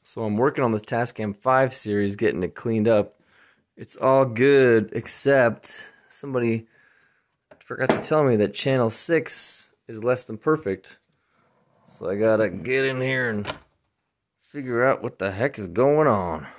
So I'm working on the Tascam 5 series, getting it cleaned up. It's all good, except somebody forgot to tell me that channel 6 is less than perfect. So I gotta get in here and figure out what the heck is going on.